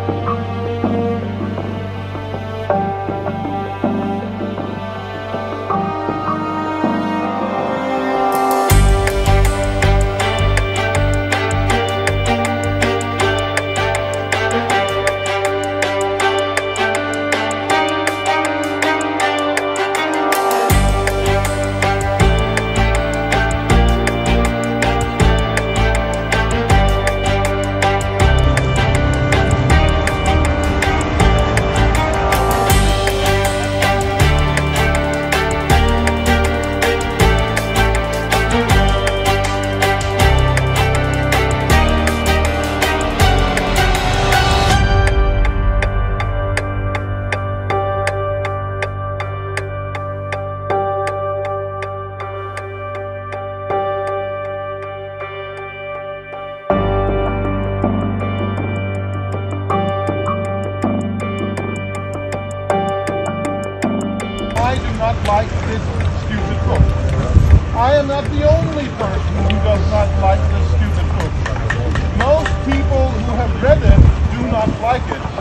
Like this stupid book. I am not the only person who does not like this stupid book. Most people who have read it do not like it.